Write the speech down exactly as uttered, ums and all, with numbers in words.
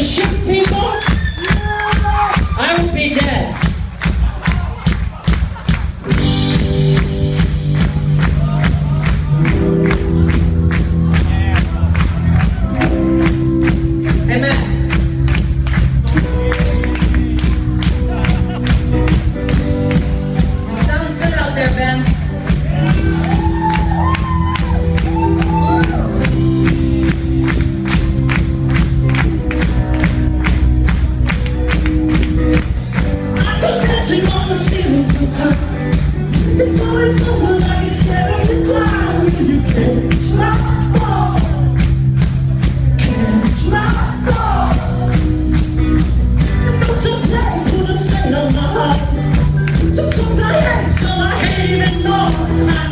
shoot people, I would be dead. Hey, Matt. It sounds good out there, Ben. It's always something like it's heading to climb. You catch my fall, catch my fall. And not to play, put a stain on my heart. Some songs I hate, some I hate even more. I